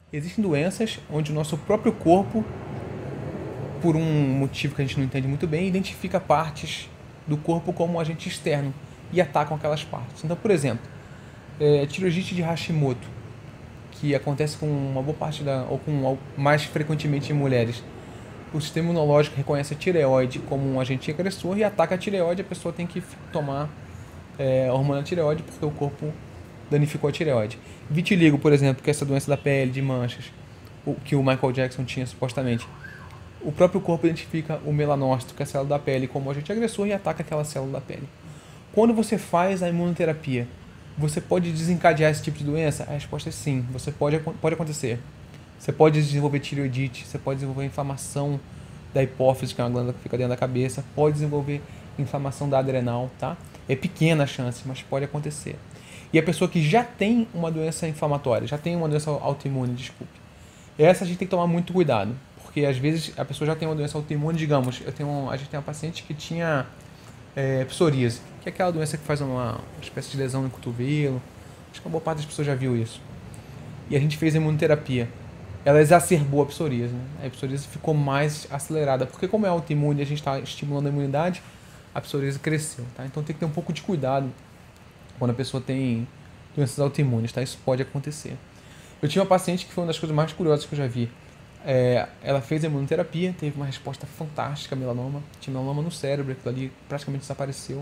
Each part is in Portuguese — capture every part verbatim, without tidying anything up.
Existem doenças onde o nosso próprio corpo, por um motivo que a gente não entende muito bem, identifica partes do corpo como um agente externo e atacam aquelas partes. Então, por exemplo, é, tireoidite de Hashimoto, que acontece com uma boa parte da, ou com mais frequentemente em mulheres. O sistema imunológico reconhece a tireoide como um agente agressor e ataca a tireoide. A pessoa tem que tomar é, hormônio da tireoide porque o corpo danificou a tireoide. Vitiligo, por exemplo, que é essa doença da pele de manchas, o que o Michael Jackson tinha supostamente. O próprio corpo identifica o melanócito, que é a célula da pele, como agente agressor e ataca aquela célula da pele. Quando você faz a imunoterapia, você pode desencadear esse tipo de doença? A resposta é sim, você pode, pode acontecer. Você pode desenvolver tireoidite, você pode desenvolver inflamação da hipófise, que é uma glândula que fica dentro da cabeça, pode desenvolver inflamação da adrenal, tá? É pequena a chance, mas pode acontecer. E a pessoa que já tem uma doença inflamatória, já tem uma doença autoimune, desculpe, essa a gente tem que tomar muito cuidado, porque às vezes a pessoa já tem uma doença autoimune, digamos, eu tenho, a gente tem uma paciente que tinha é, psoríase, que é aquela doença que faz uma, uma espécie de lesão no cotovelo, acho que uma boa parte das pessoas já viu isso. E a gente fez a imunoterapia. Ela exacerbou a psoríase, né? A psoríase ficou mais acelerada, porque como é autoimune e a gente está estimulando a imunidade, a psoríase cresceu, tá? Então tem que ter um pouco de cuidado quando a pessoa tem doenças autoimunes, tá? Isso pode acontecer. Eu tinha uma paciente que foi uma das coisas mais curiosas que eu já vi. É, ela fez a imunoterapia, teve uma resposta fantástica, melanoma, tinha melanoma no cérebro, aquilo ali praticamente desapareceu.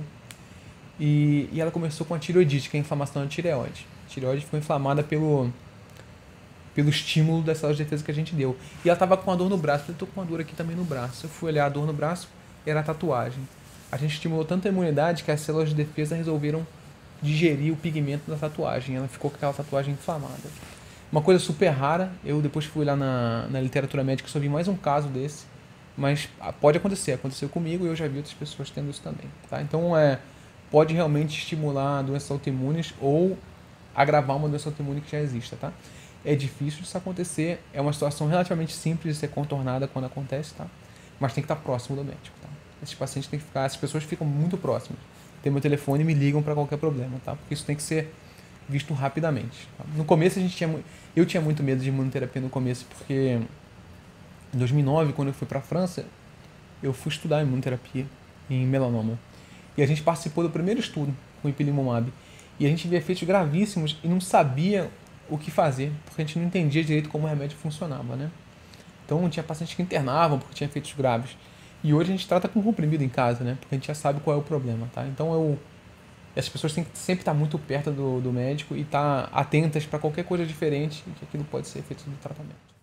E, e ela começou com a tireoidite, que é a inflamação da tireoide. A tireoide ficou inflamada pelo, pelo estímulo das células de defesa que a gente deu. E ela estava com uma dor no braço, eu estou com uma dor aqui também no braço. Eu fui olhar a dor no braço, era a tatuagem. A gente estimulou tanto a imunidade que as células de defesa resolveram digerir o pigmento da tatuagem. Ela ficou com aquela tatuagem inflamada. Uma coisa super rara, eu depois fui lá na, na literatura médica e só vi mais um caso desse, mas pode acontecer, aconteceu comigo e eu já vi outras pessoas tendo isso também, tá? Então é, pode realmente estimular doenças autoimunes ou agravar uma doença autoimune que já exista, tá? É difícil disso acontecer, é uma situação relativamente simples de ser contornada quando acontece, tá? Mas tem que estar próximo do médico, tá? Esses pacientes têm que ficar, essas pessoas ficam muito próximas. Tem meu telefone e me ligam para qualquer problema, tá? Porque isso tem que ser visto rapidamente. Tá? No começo a gente tinha, eu tinha muito medo de imunoterapia no começo, porque em dois mil e nove, quando eu fui para a França, eu fui estudar imunoterapia em melanoma. E a gente participou do primeiro estudo com ipilimumab. E a gente via efeitos gravíssimos e não sabia o que fazer, porque a gente não entendia direito como o remédio funcionava, né? Então tinha pacientes que internavam porque tinha efeitos graves. E hoje a gente trata com comprimido em casa, né? Porque a gente já sabe qual é o problema, tá? Então eu essas pessoas têm que sempre estar muito perto do, do médico e estar atentas para qualquer coisa diferente que aquilo pode ser efeito do tratamento.